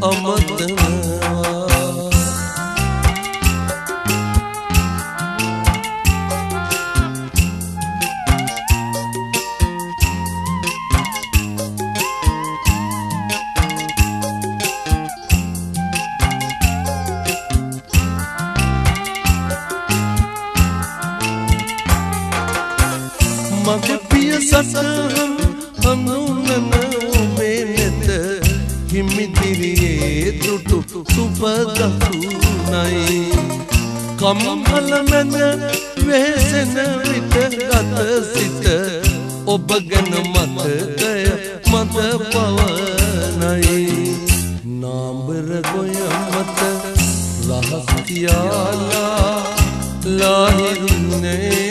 මගේ පිය සසහන් හඳුනන ඔබේ නෙත හිමිදිරියේ දුටු සුපදසුනයි කම්මල මැද වෙහෙසෙන විට ගත සිට ඔබ ගැන මතකය මත පවනයි නාඹර ගොය මත රහස් කියාලා ලාහිරුනේ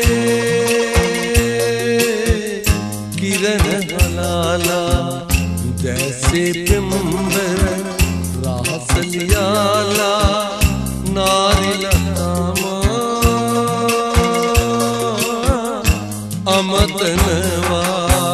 हलाला जैसे पिंबर रासलियाला नारिलतामा अमतनवा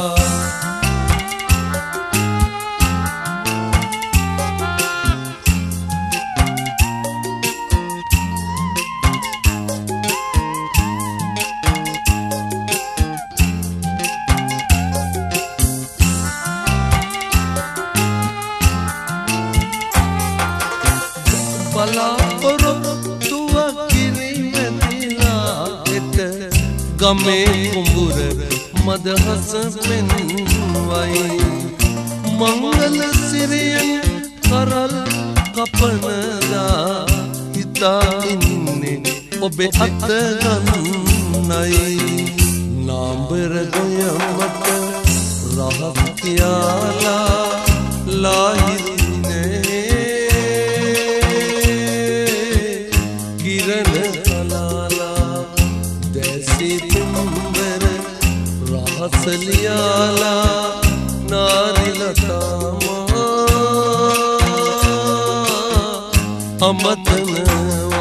බලාපොරොත්තුවක් කිරිමැදිලා එත ගමේ කුඹුර මදහස පෙන්වයි මංගල සිරියෙන් කරල් කපනදා හිතා ඉන්නේ ඔබේ අත ගන්නයි නාඹර ගොය මත රහස් කියාලා ලාහිරුනේ रासलियाला नारिलतामा अमतनवा